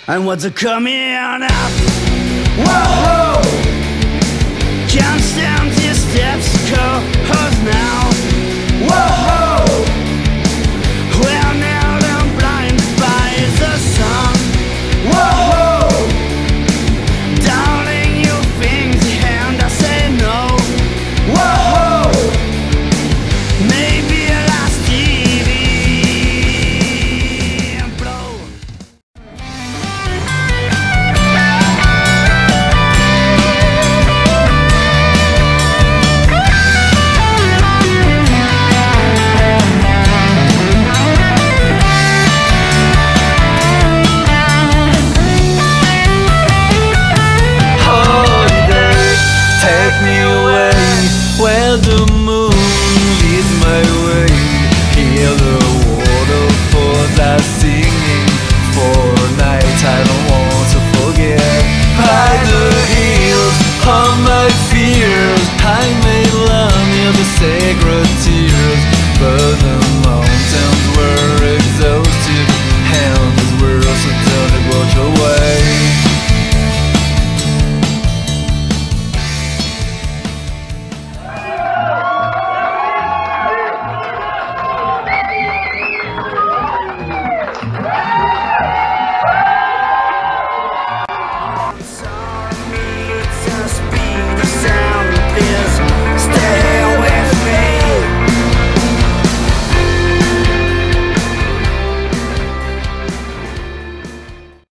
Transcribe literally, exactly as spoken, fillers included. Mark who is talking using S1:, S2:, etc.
S1: and what's coming up. Whoa, can't stand these steps, cause now, whoa, we're nailed and blinded by the sun. Whoa, doubting you things and I say no. Whoa, maybe a last T V and blow.
S2: Take me away where the moon leads my way. Hear the waterfalls are singing for a night I don't want to forget. Hide the hills of my fears, I may love near the sacred tears, burden